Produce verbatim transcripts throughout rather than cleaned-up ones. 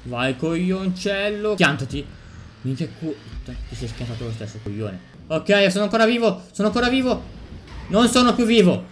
Vai coglioncello. Piantati. Minchia cu... Ti sei schiantato lo stesso, coglione. Ok, sono ancora vivo. Sono ancora vivo. Non sono più vivo.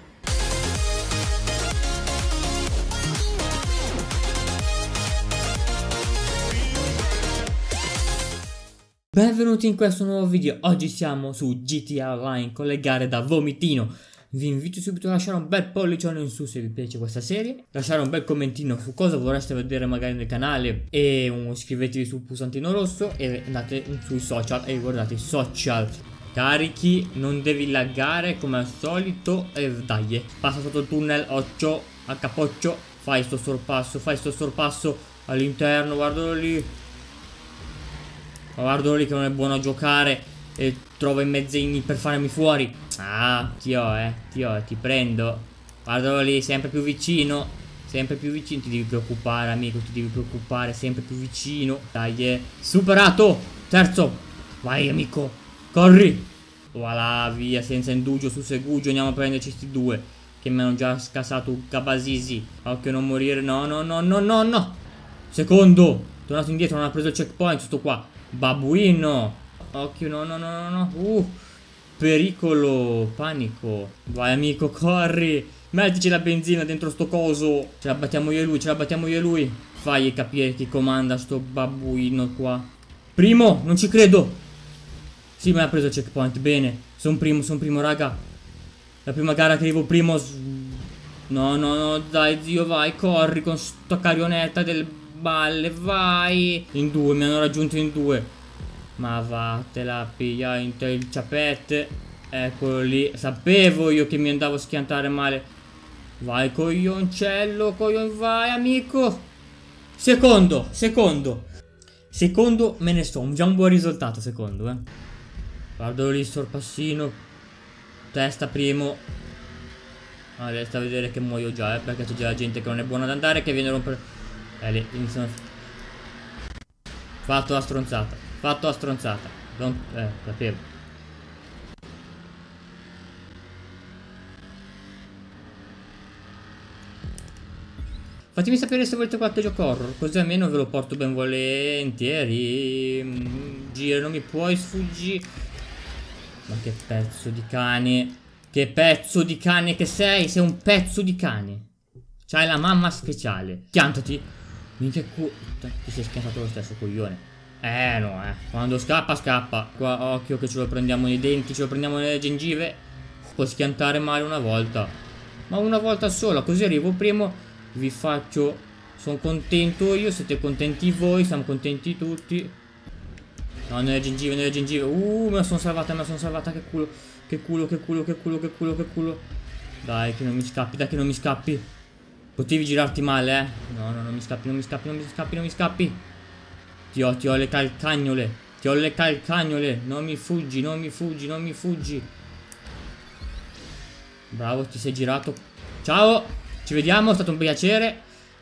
Benvenuti in questo nuovo video. Oggi siamo su G T A Online con le gare da vomitino. Vi invito subito a lasciare un bel pollicione in su se vi piace questa serie, lasciare un bel commentino su cosa vorreste vedere magari nel canale e un, iscrivetevi sul pulsantino rosso e andate sui social e guardate i social. Carichi, non devi laggare come al solito e dai, passa sotto il tunnel, occhio, a capoccio, fai sto sorpasso, fai sto sorpasso all'interno, guardalo lì. Guardalo lì che non è buono a giocare e trova i mezzini per farmi fuori. Ah, ti ho, eh, ti ho, ti prendo. Guardalo lì, sempre più vicino. Sempre più vicino, ti devi preoccupare, amico, ti devi preoccupare, sempre più vicino. Dai, eh. Superato. Terzo. Vai, amico. Corri. Voilà, via, senza indugio, su segugio. Andiamo a prenderci sti due che mi hanno già scassato un cabasisi. Occhio non morire. No, no, no, no, no, no. Secondo. Tornato indietro, non ha preso il checkpoint, sto qua. Babuino. Occhio, no, no, no, no, no. Uh, pericolo, panico. Vai, amico, corri. Mettici la benzina dentro sto coso. Ce la battiamo io e lui, ce la battiamo io e lui. Fai capire chi comanda sto babuino qua. Primo, non ci credo. Sì, mi ha preso il checkpoint, bene. Sono primo, sono primo, raga. La prima gara che arrivo primo. No, no, no, dai, zio, vai, corri con sta carionetta del balle, vai. In due, mi hanno raggiunto in due. Ma vattela piglia in te il ciapette. Eccolo lì. Sapevo io che mi andavo a schiantare male. Vai coglioncello, coglion, vai amico. Secondo, secondo. Secondo me ne sto, già un buon risultato secondo, eh. Guardalo lì, sorpassino. Testa primo. Allora, sta a vedere che muoio già, eh, perché c'è già la gente che non è buona ad andare, che viene a rompere. Eh lì, iniziano. Fatto la stronzata. Fatto la stronzata. Non... Eh, sapevo. Fatemi sapere se volete qualche gioco horror, così almeno ve lo porto ben volentieri. Gira, non mi puoi sfuggire. Ma che pezzo di cane. Che pezzo di cane che sei. Sei un pezzo di cane. C'hai la mamma speciale. Piantati. Minchia cu... Ti sei schiantato lo stesso, coglione. Eh no, eh. Quando scappa, scappa. Qua, occhio che ce lo prendiamo nei denti, ce lo prendiamo nelle gengive. Può schiantare male una volta. Ma una volta sola, così arrivo primo. Vi faccio... Sono contento io, siete contenti voi, siamo contenti tutti. No, nelle gengive, nelle gengive. Uh, me la sono salvata, me la sono salvata, che culo. Che culo, che culo, che culo, che culo, che culo. Dai, che non mi scappi, dai che non mi scappi. Potevi girarti male, eh. No, no, non mi scappi, non mi scappi, non mi scappi, non mi scappi. Ti ho, ti ho le calcagnole. Ti ho le calcagnole. Non mi fuggi, non mi fuggi, non mi fuggi. Bravo, ti sei girato. Ciao, ci vediamo, è stato un piacere.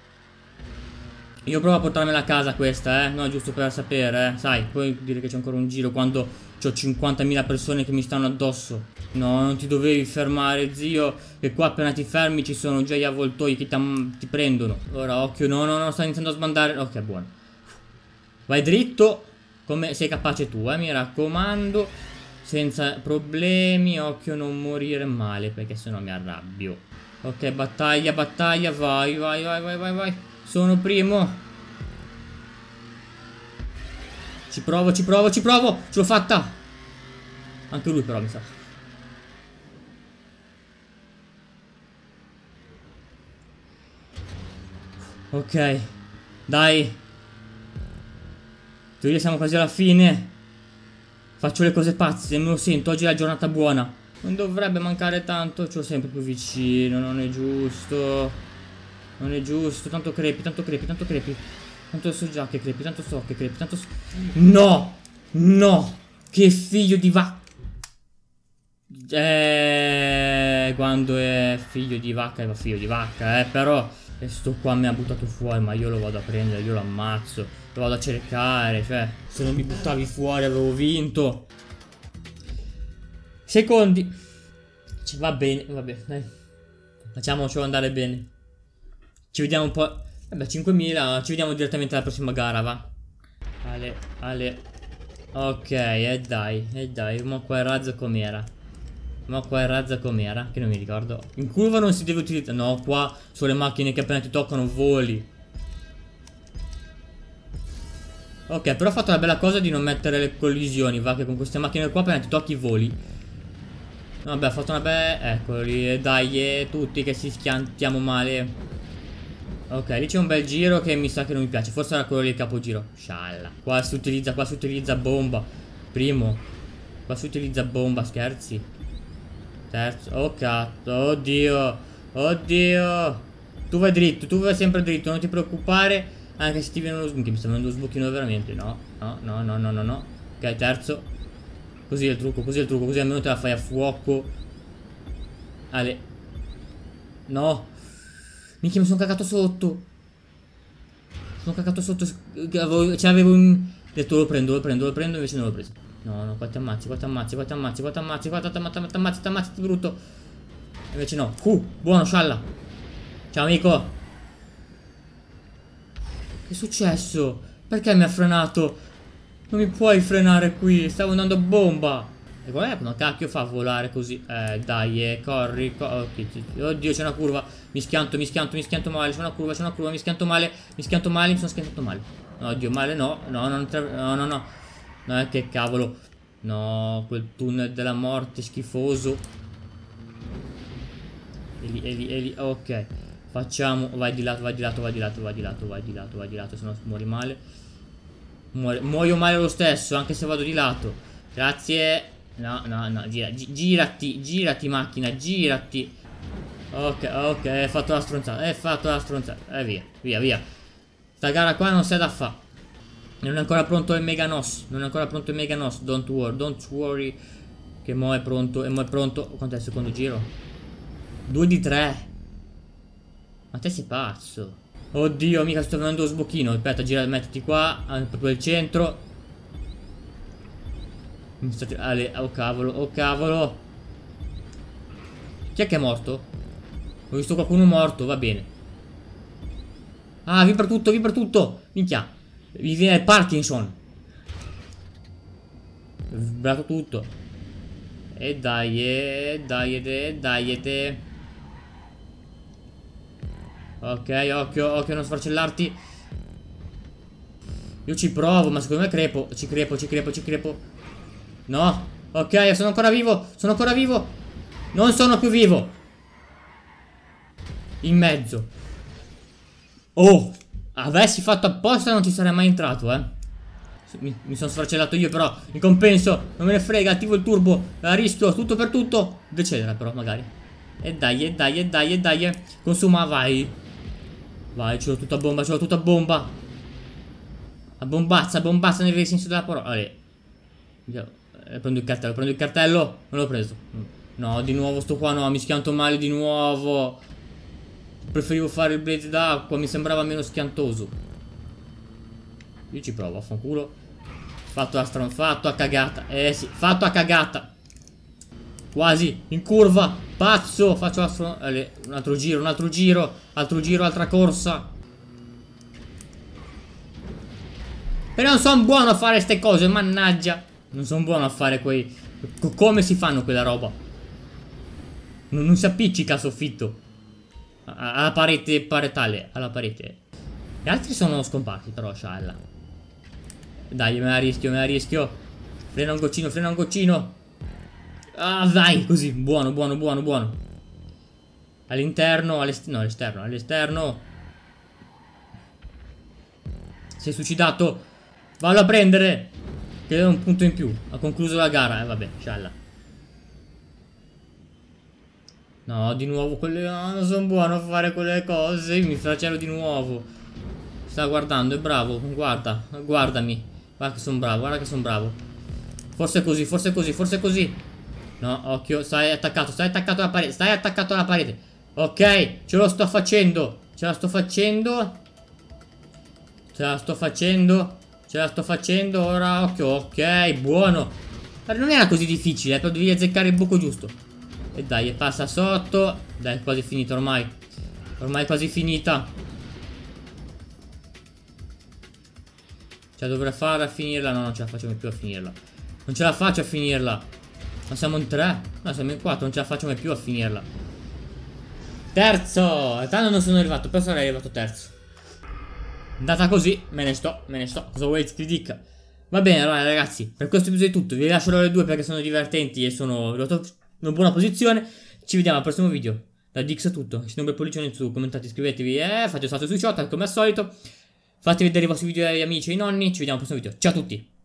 Io provo a portarmela a casa questa, eh. No, giusto per sapere, eh. Sai, puoi dire che c'è ancora un giro quando ho cinquantamila persone che mi stanno addosso. No, non ti dovevi fermare, zio. Che qua appena ti fermi ci sono già gli avvoltoi che ti prendono. Ora, occhio, no, no, no, sta iniziando a sbandare. Ok, buono. Vai dritto, come sei capace tu, eh, mi raccomando, senza problemi, occhio non morire male, perché sennò mi arrabbio. Ok, battaglia, battaglia, vai, vai, vai, vai, vai, vai. Sono primo. Ci provo, ci provo, ci provo, ce l'ho fatta. Anche lui però mi sa. Ok, dai. Siamo quasi alla fine. Faccio le cose pazze, me lo sento, oggi è la giornata buona. Non dovrebbe mancare tanto, ce l'ho sempre più vicino, non è giusto. Non è giusto, tanto crepi, tanto crepi, tanto crepi. Tanto so già che crepi, tanto so che crepi, tanto so... No! No! Che figlio di va... Eh... Quando è figlio di vacca, è figlio di vacca, eh, però... E sto qua mi ha buttato fuori, ma io lo vado a prendere, io lo ammazzo. Lo vado a cercare, cioè, se non mi buttavi fuori avevo vinto. Secondi. Va bene, va bene, dai. Facciamocelo andare bene. Ci vediamo un po'. Vabbè, cinquemila. Ci vediamo direttamente alla prossima gara, va. Ale, ale. Ok, e dai, e dai. Ma qua il razzo com'era? Ma qua il razzo com'era? Che non mi ricordo. In curva non si deve utilizzare. No, qua sulle macchine che appena ti toccano voli. Ok, però ho fatto la bella cosa di non mettere le collisioni. Va, che con queste macchine qua appena ti tocchi voli. Vabbè, ho fatto una bella... Eccoli, dai, e tutti che si schiantiamo male. Ok, lì c'è un bel giro che mi sa che non mi piace. Forse era quello del capogiro. Scialla. Qua si utilizza, qua si utilizza bomba. Primo. Qua si utilizza bomba, scherzi. Terzo. Oh cazzo, oddio. Oddio. Tu vai dritto, tu vai sempre dritto, non ti preoccupare. Anche se ti viene uno sbuchino. Mi sta venendo uno sbuchino veramente. No, no, no, no, no, no, no. Ok, terzo. Così è il trucco, così è il trucco. Così almeno te la fai a fuoco. Ale. No. Minchia, mi sono cagato sotto. Sono cagato sotto. Ce l'avevo in... detto lo prendo, lo prendo, lo prendo. Invece non l'ho preso. No, no, qua ti ammazzi, qua ti ammazzi, qua ti ammazzi, qua ti ammazzi, qua ti ammazzi, ti ammazzi, ti ammazzi, ti brutto. Invece no. Uh, buono, scialla. Ciao amico. Che è successo? Perché mi ha frenato? Non mi puoi frenare qui. Stavo andando a bomba. E guarda come cacchio fa a volare così. Eh dai, eh, corri, corri. Oddio, c'è una curva. Mi schianto, mi schianto, mi schianto male. C'è una curva, c'è una curva, mi schianto male. Mi schianto male, mi sono schiantato male. Oddio, male no. No, non no, no, no. No, eh, che cavolo. No, quel tunnel della morte schifoso. E lì, e lì, e lì. Ok. Facciamo. Vai di lato, vai di lato, vai di lato, vai di lato, vai di lato, vai di lato. Se no muori male. Muore, muoio male lo stesso, anche se vado di lato. Grazie. No, no, no, gira, gi girati, girati macchina, girati. Ok, ok, hai fatto la stronzata, hai fatto la stronzata. E eh, via, via, via. Sta gara qua non c'è da fa. Non è ancora pronto il Meganos. Non è ancora pronto il Meganos. Don't worry, don't worry. Che mo è pronto, e mo è pronto. Quanto è il secondo giro? due di tre. Ma te sei pazzo. Oddio, mica sto venendo lo sbocchino. Aspetta, gira, mettiti qua, proprio al centro. Ale, oh cavolo, oh cavolo. Chi è che è morto? Ho visto qualcuno morto, va bene. Ah, vi per tutto, vi per tutto. Minchia, mi viene il Parkinson. Ho vibrato tutto. E dai, e dai, e dai, e ok, occhio, occhio a non sfarcellarti. Io ci provo, ma secondo me crepo. Ci crepo, ci crepo, ci crepo. No, ok, sono ancora vivo. Sono ancora vivo. Non sono più vivo. In mezzo. Oh, avessi fatto apposta non ci sarei mai entrato, eh. Mi, mi sono sfarcellato io, però in compenso non me ne frega, attivo il turbo, la rischio, tutto per tutto. Decelera però, magari. E dai, e dai, e dai, e dai. Consuma, vai. Vai, ce l'ho tutta bomba, ce l'ho tutta bomba. A bombazza, bombazza nel vero senso della parola. Allora. Eh, prendo il cartello, prendo il cartello. Non l'ho preso. No, di nuovo sto qua, no, mi schianto male di nuovo. Preferivo fare il blaze d'acqua, mi sembrava meno schiantoso. Io ci provo, affanculo. Fatto a stron, fatto a cagata. Eh sì, fatto a cagata. Quasi, in curva. Pazzo, faccio la stron... Allora, un altro giro, un altro giro. Altro giro, altra corsa. Però non sono buono a fare ste cose, mannaggia. Non sono buono a fare quei... Come si fanno quella roba? Non, non si appiccica a soffitto. Alla parete paretale. Alla parete. Gli altri sono scomparsi però, scialla. Dai, me la rischio, me la rischio. Frena un goccino, frena un goccino. Ah, vai, così, buono, buono, buono, buono. All'interno, all'esterno, no, all'esterno, all'esterno. Si è suicidato. Vallo a prendere. Che è un punto in più. Ha concluso la gara, eh, vabbè, scialla. No, di nuovo quelle... Oh, non sono buono a fare quelle cose. Mi flagello di nuovo. Sta guardando, è bravo, guarda, guardami. Guarda che sono bravo, guarda che sono bravo. Forse è così, forse è così, forse è così. No, occhio, stai attaccato, stai attaccato alla parete, stai attaccato alla parete. Ok, ce lo sto facendo. Ce la sto facendo. Ce la sto facendo. Ce la sto facendo, ora, occhio, ok, buono. Non era così difficile, eh, però devi azzeccare il buco giusto. E dai, passa sotto. Dai, è quasi finita ormai. Ormai è quasi finita. Cioè dovrei farla a finirla. No, non ce la faccio più a finirla. Non ce la faccio a finirla. Ma siamo in tre? No, siamo in quattro, non ce la faccio mai più a finirla. Terzo! Tanto non sono arrivato, però sarei arrivato terzo. Andata così, me ne sto, me ne sto. Cosa vuoi che ti dica? Va bene, allora ragazzi, per questo episodio è tutto. Vi lascio le due perché sono divertenti e sono in una buona posizione. Ci vediamo al prossimo video. Da Dix è tutto. Mettete un bel pollicione su, commentate, iscrivetevi e fate salto sui shot come al solito. Fate vedere i vostri video agli amici e ai nonni. Ci vediamo al prossimo video. Ciao a tutti!